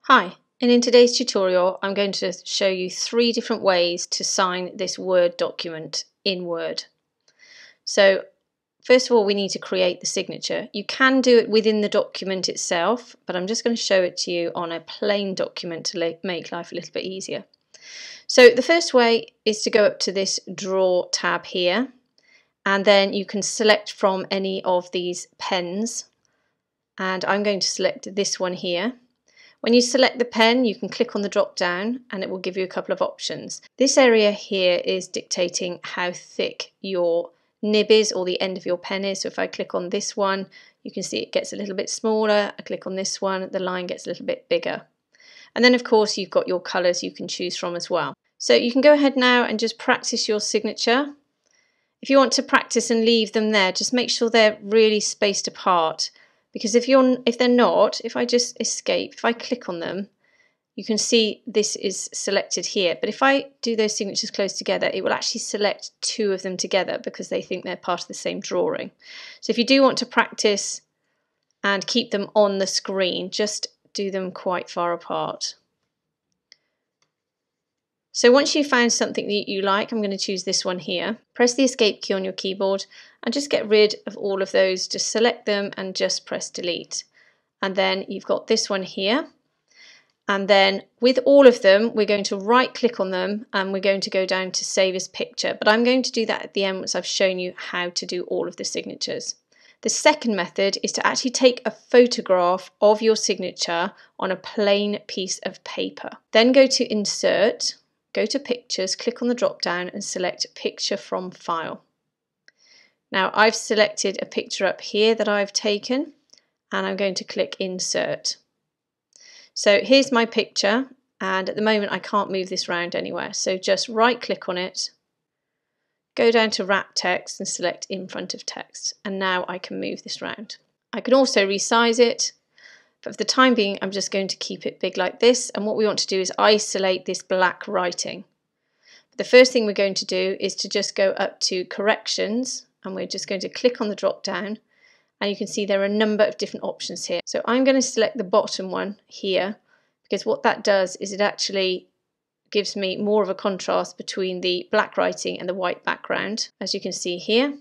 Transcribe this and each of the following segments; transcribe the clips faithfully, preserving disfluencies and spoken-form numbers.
Hi, and in today's tutorial I'm going to show you three different ways to sign this Word document in Word. So first of all we need to create the signature. You can do it within the document itself, but I'm just going to show it to you on a plain document to make life a little bit easier. So the first way is to go up to this Draw tab here, and then you can select from any of these pens, and I'm going to select this one here. When you select the pen, you can click on the drop down and it will give you a couple of options. This area here is dictating how thick your nib is, or the end of your pen is. So if I click on this one, you can see it gets a little bit smaller. I click on this one, the line gets a little bit bigger. And then of course you've got your colours you can choose from as well. So you can go ahead now and just practice your signature. If you want to practice and leave them there, just make sure they're really spaced apart. Because if you're if they're not, if I just escape, if I click on them, you can see this is selected here. But if I do those signatures close together, it will actually select two of them together because they think they're part of the same drawing. So if you do want to practice and keep them on the screen, just do them quite far apart. So once you've found something that you like, I'm going to choose this one here. Press the escape key on your keyboard and just get rid of all of those. Just select them and just press delete. And then you've got this one here. And then with all of them, we're going to right click on them and we're going to go down to save as picture. But I'm going to do that at the end once I've shown you how to do all of the signatures. The second method is to actually take a photograph of your signature on a plain piece of paper. Then go to Insert. Go to Pictures, click on the drop down and select Picture from File. Now I've selected a picture up here that I've taken and I'm going to click Insert. So here's my picture, and at the moment I can't move this around anywhere, so just right click on it, go down to Wrap Text and select In Front of Text, and now I can move this around. I can also resize it. But for the time being, I'm just going to keep it big like this. And what we want to do is isolate this black writing. The first thing we're going to do is to just go up to Corrections, and we're just going to click on the drop down. And you can see there are a number of different options here. So I'm going to select the bottom one here, because what that does is it actually gives me more of a contrast between the black writing and the white background, as you can see here.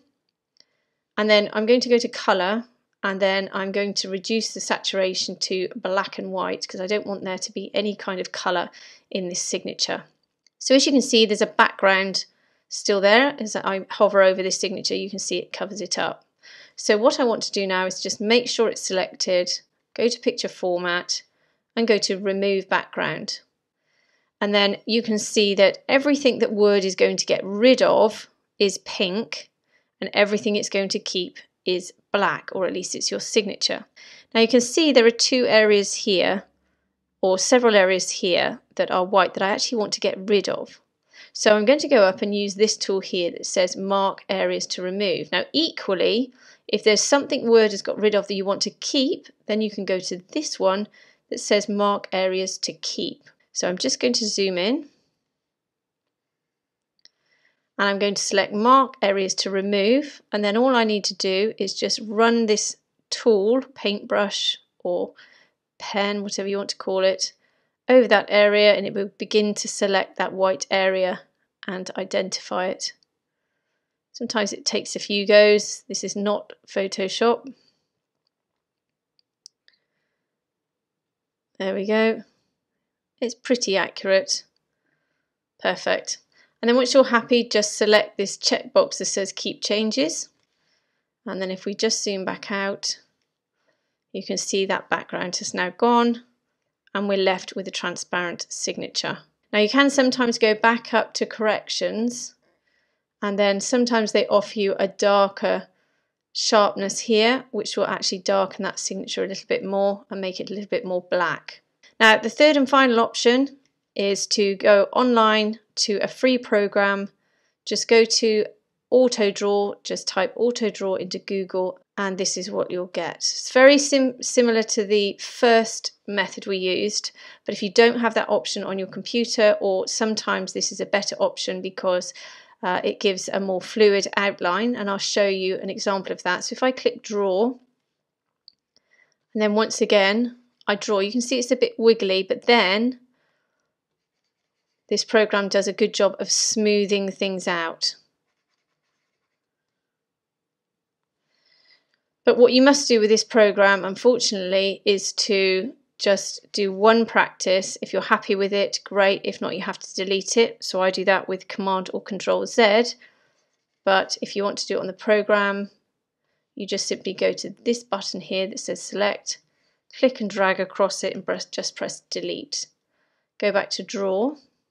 And then I'm going to go to Colour. And then I'm going to reduce the saturation to black and white because I don't want there to be any kind of colour in this signature. So as you can see, there's a background still there. As I hover over this signature, you can see it covers it up. So what I want to do now is just make sure it's selected, go to Picture Format and go to Remove Background. And then you can see that everything that Word is going to get rid of is pink and everything it's going to keep is black, or at least it's your signature. Now you can see there are two areas here, or several areas here that are white that I actually want to get rid of. So I'm going to go up and use this tool here that says Mark Areas to Remove. Now equally, if there's something Word has got rid of that you want to keep, then you can go to this one that says Mark Areas to Keep. So I'm just going to zoom in. And I'm going to select Mark Areas to Remove, and then all I need to do is just run this tool, paintbrush or pen, whatever you want to call it, over that area, and it will begin to select that white area and identify it. Sometimes it takes a few goes. This is not Photoshop. There we go. It's pretty accurate. Perfect. And then once you're happy, just select this checkbox that says Keep Changes. And then if we just zoom back out, you can see that background has now gone and we're left with a transparent signature. Now you can sometimes go back up to Corrections, and then sometimes they offer you a darker sharpness here, which will actually darken that signature a little bit more and make it a little bit more black. Now the third and final option is to go online to a free program. Just go to Autodraw, just type Autodraw into Google, and this is what you'll get. It's very sim similar to the first method we used, but if you don't have that option on your computer, or sometimes this is a better option because uh, it gives a more fluid outline, and I'll show you an example of that. So if I click Draw, and then once again I draw. You can see it's a bit wiggly, but then this program does a good job of smoothing things out. But what you must do with this program, unfortunately, is to just do one practice. If you're happy with it, great. If not, you have to delete it. So I do that with Command or Control Z. But if you want to do it on the program, you just simply go to this button here that says select, click and drag across it and press, just press delete. Go back to draw.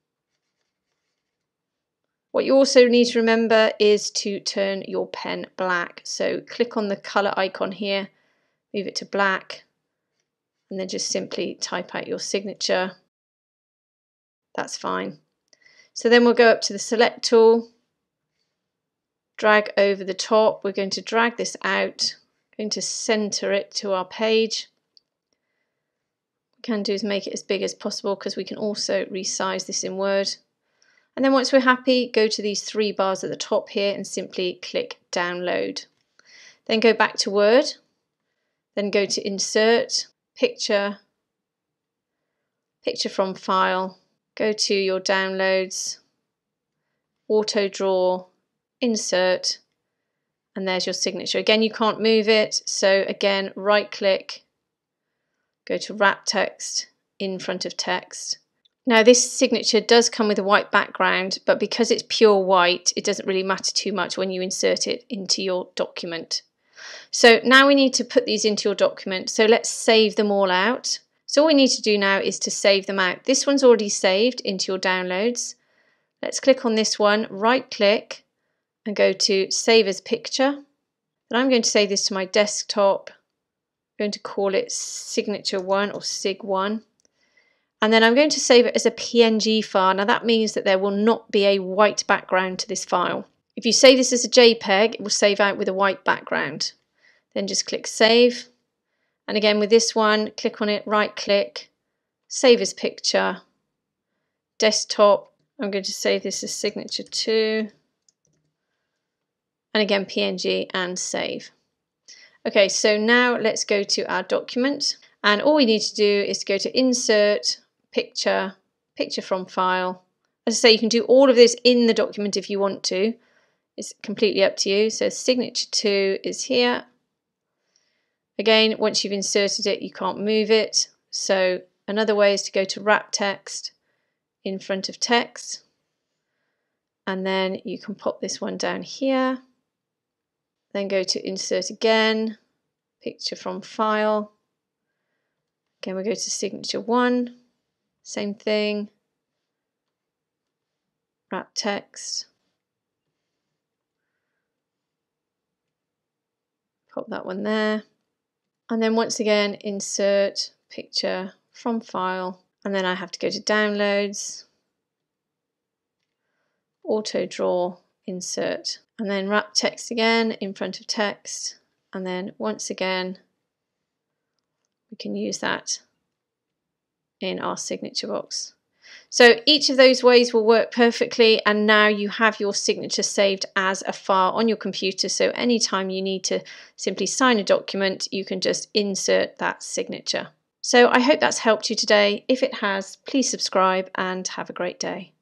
What you also need to remember is to turn your pen black. So click on the colour icon here, move it to black, and then just simply type out your signature. That's fine. So then we'll go up to the select tool, drag over the top. We're going to drag this out, going to centre it to our page. What we can do is make it as big as possible because we can also resize this in Word. And then once we're happy, go to these three bars at the top here and simply click download. Then go back to Word, then go to insert, picture, picture from file, go to your downloads, Autodraw, insert, and there's your signature. Again, you can't move it, so again, right click, go to wrap text, in front of text. Now this signature does come with a white background, but because it's pure white, it doesn't really matter too much when you insert it into your document. So now we need to put these into your document. So let's save them all out. So all we need to do now is to save them out. This one's already saved into your downloads. Let's click on this one, right click, and go to save as picture. Then I'm going to save this to my desktop. I'm going to call it signature one or sig one. And then I'm going to save it as a P N G file. Now that means that there will not be a white background to this file. If you save this as a JPEG, it will save out with a white background. Then just click save. And again with this one, click on it, right click, save as picture, desktop. I'm going to save this as signature two. And again P N G and save. Okay, so now let's go to our document. And all we need to do is to go to insert, picture, picture from file. As I say, you can do all of this in the document if you want to. It's completely up to you. So signature two is here. Again, once you've inserted it, you can't move it. So another way is to go to wrap text, in front of text. And then you can pop this one down here. Then go to insert again, picture from file. Again, we go to signature one, same thing, wrap text, pop that one there, and then once again insert picture from file, and then I have to go to downloads, Autodraw, insert, and then wrap text again in front of text, and then once again we can use that in our signature box. So each of those ways will work perfectly, and now you have your signature saved as a file on your computer, so anytime you need to simply sign a document, you can just insert that signature. So I hope that's helped you today. If it has, please subscribe and have a great day.